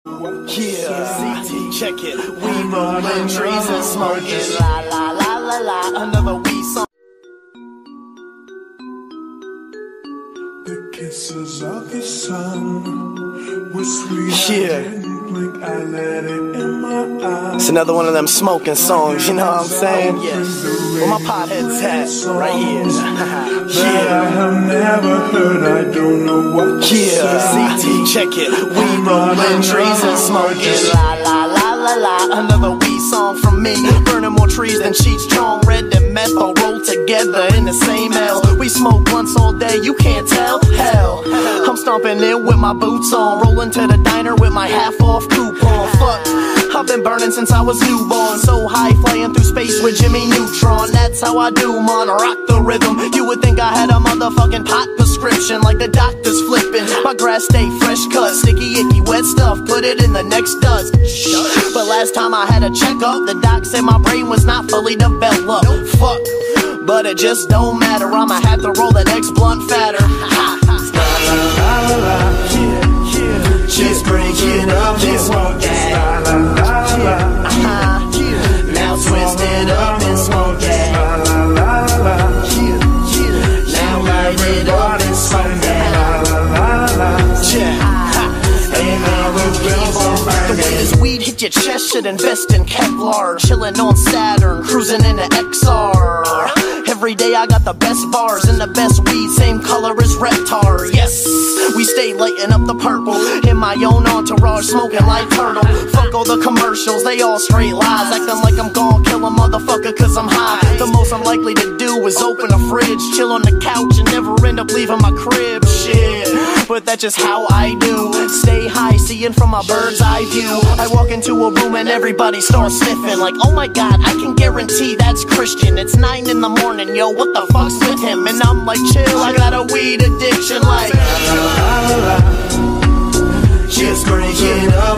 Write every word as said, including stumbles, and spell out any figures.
Yeah, check it. We rollin' trees and smoking. La la la la la. Another weed song. The kisses of the sun were sweet. Yeah. I let it in my eyes. It's another one of them smoking songs, you know what I'm saying? Yes. Where my pothead's at? Right here. Yeah. I have never heard, I don't know what to Yeah, say. check it. We rollin' trees and smoking. La la la la la. Another weed song from me. Burning more trees than Cheech, strong red and meth all rolled together in the same L. We smoke blunts all day, you can't tell. Hell, I'm stomping in with my boots on, rolling to the diner with my half off coupon. Fuck, I've been burning since I was newborn. So high, flying through space with Jimmy Neutron. That's how I do, man, rock the rhythm. You would think I had a motherfucking pot prescription, like the doctor's flipping. My grass stay fresh cut, sticky, icky, wet stuff, put it in the next dust. But last time I had a checkup, the doc said my brain was not fully developed. Fuck, but it just don't matter, I'ma have to roll the next blunt fatter. La la la la. Yeah, yeah. Just breaking up this one. La la la la. Uh-huh. Yeah. Now twist it up and smoke that. La la la la. Yeah, yeah. Now light it up and smoke that. La la la la. Yeah. And now the bells are The way ringing. this weed hit your chest should invest in Kevlar. Chillin' on Saturn, cruising in the X R. Every day I got the best bars and the best weed, same color as Reptar. Yes, we stay lighting up the purple in my own entourage, smoking like turtle. Fuck all the commercials, they all straight lies, acting like I'm gon' kill a motherfucker cause I'm high. The most I'm likely to do is open a fridge, chill on the couch and never end up leaving my crib. Shit, but that's just how I do. Stay high, seeing from my bird's eye view. I walk into a room and everybody starts sniffing, like, oh my god, I can guarantee that's Christian. It's nine in the morning, yo, what the fuck's with him? And I'm like, chill, I got a weed addiction, like, La la la la. just breaking up